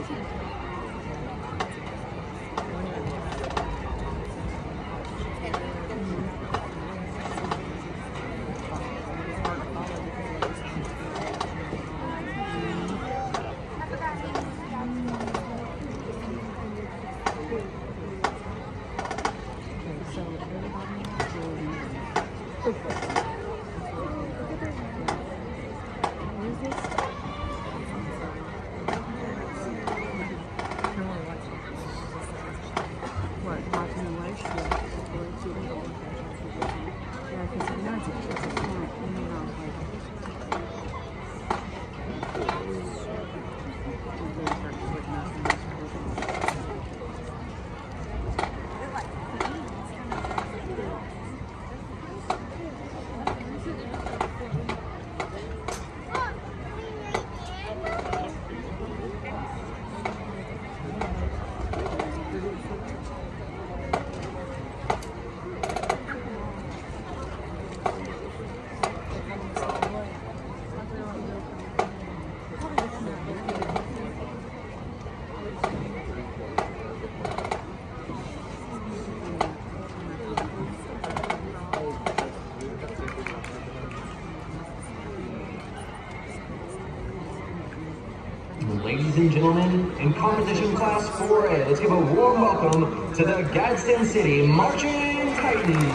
Ladies and gentlemen, in competition class 4A, let's give a warm welcome to the Gadsden City Marching Titans.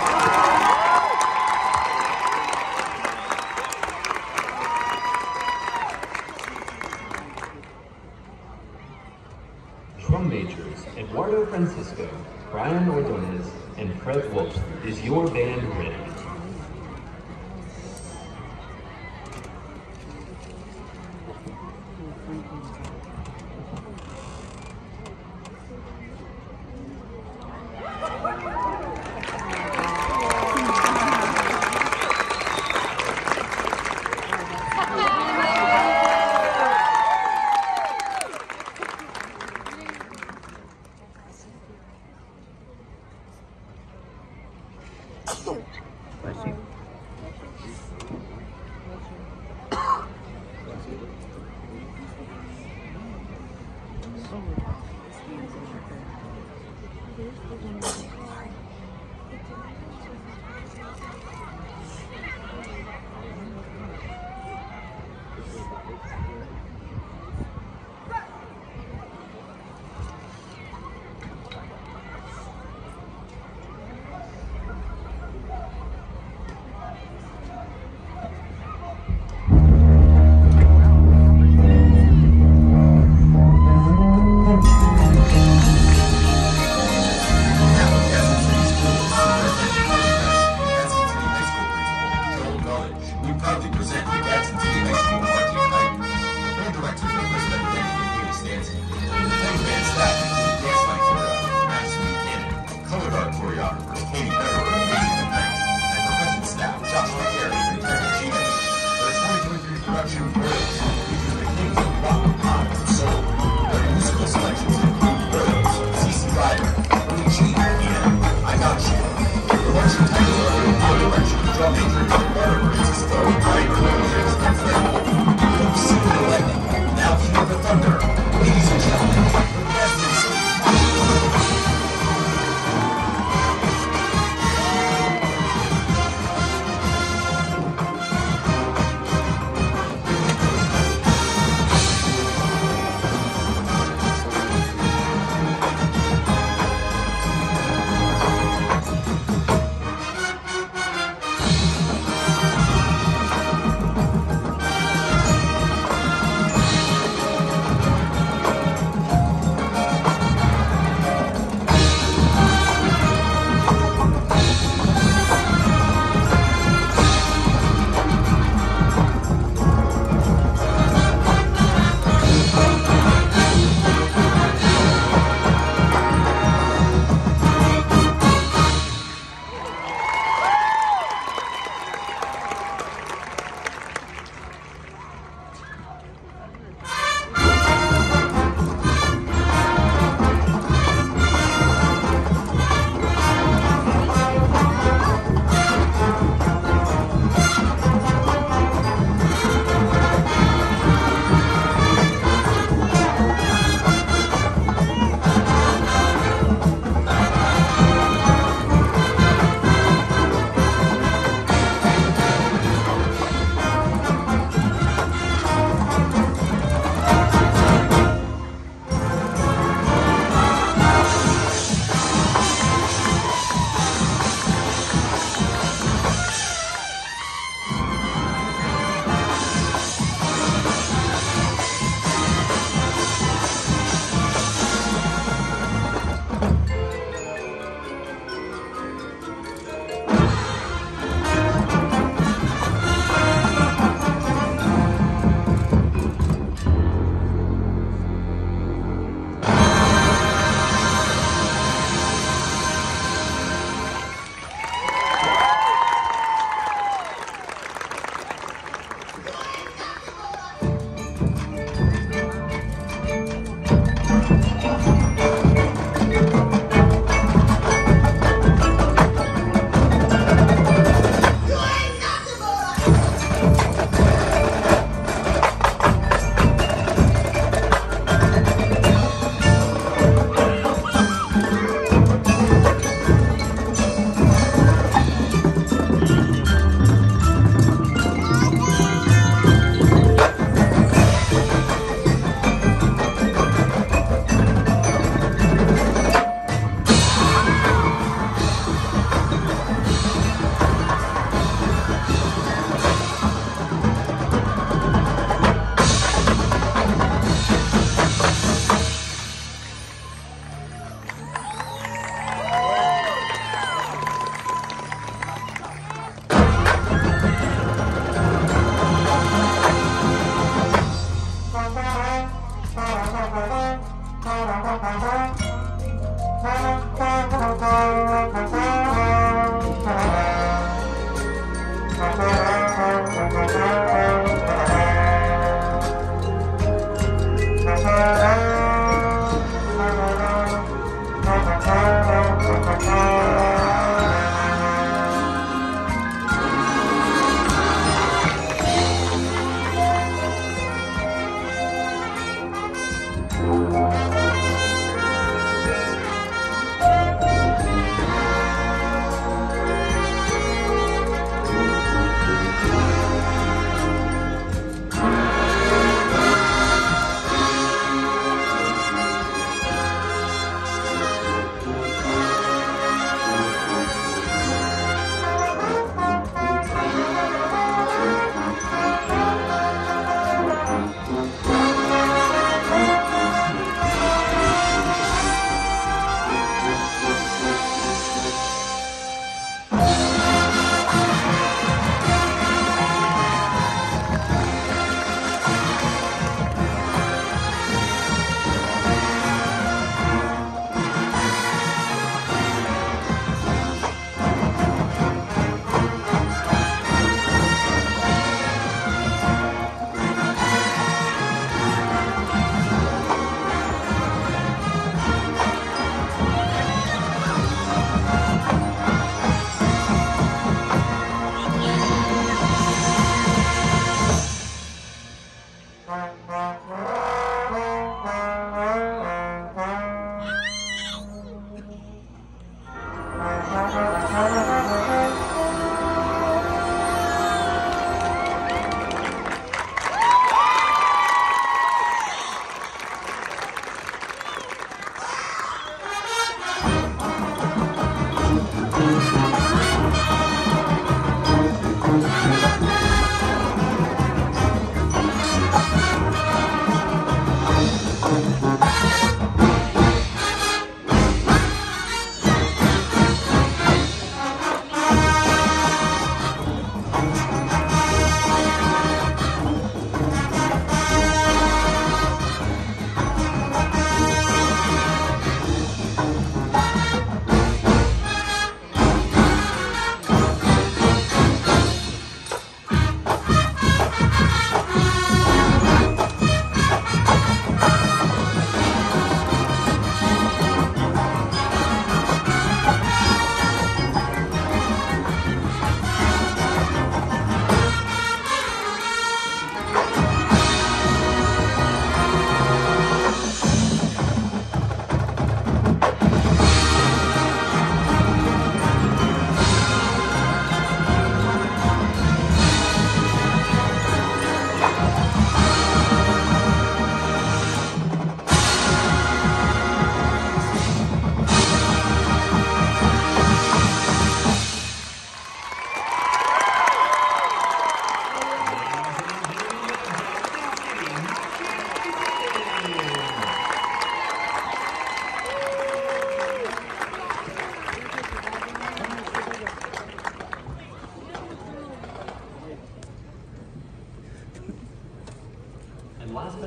Drum majors Eduardo Francisco, Brian Ordonez, and Fred Wolf. Is your band ready?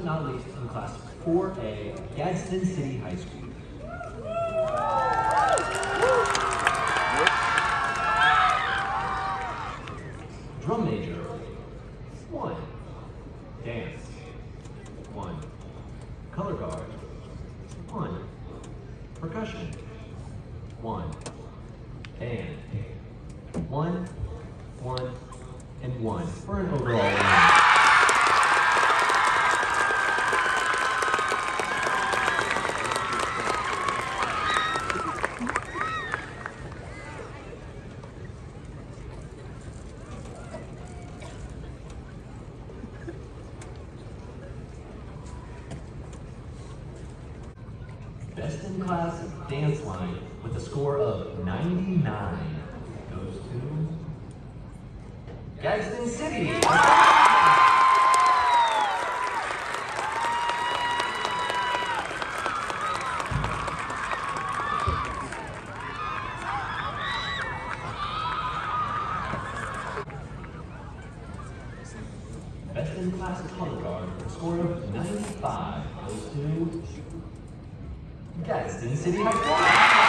not least, in Class 4A, Gadsden City High School. Drum major, 1. Dance, 1. Color guard, 1. Percussion, 1. Band, 1, 1, and 1 for an overall win. Best in class dance line with a score of 99 goes to Gadsden City. Best in class color guard with a score of 95 goes to Gadsden City High School.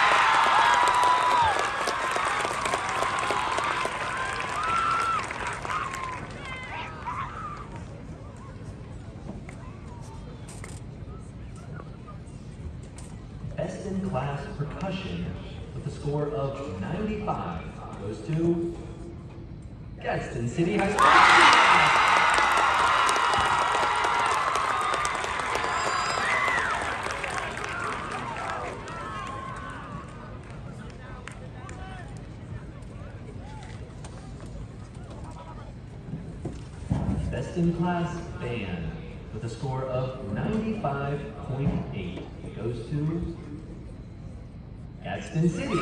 Best in class percussion with a score of 95 goes to Gadsden City High School. Best in class band with a score of 95.8 goes to Gadsden City.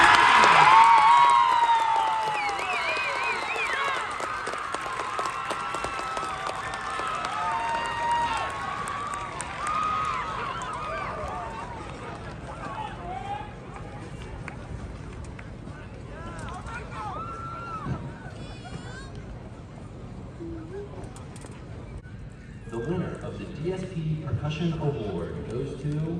The winner of the DSP Percussion Award goes to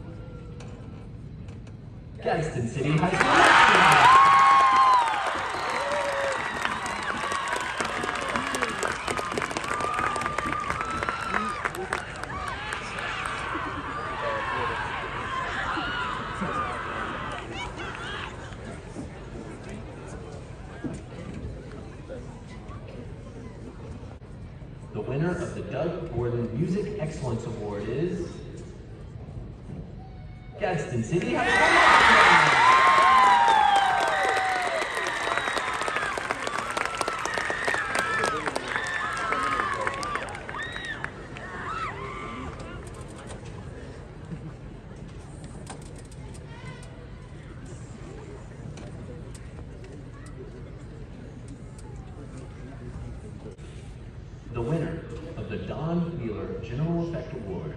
Gadsden City High School. The winner of the Doug Borden Music Excellence Award is Gadsden City High School. The winner of the Don Wheeler General Effect Award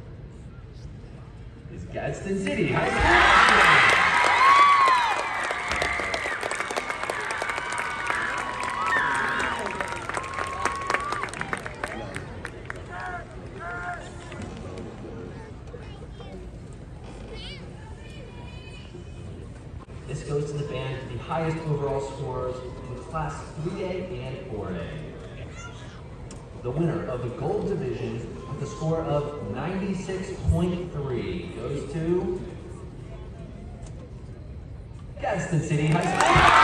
is Gadsden City High School. This goes to the band with the highest overall scores in Class 3A and 4A. The winner of the Gold Division with a score of 96.3 goes to Gadsden City High School.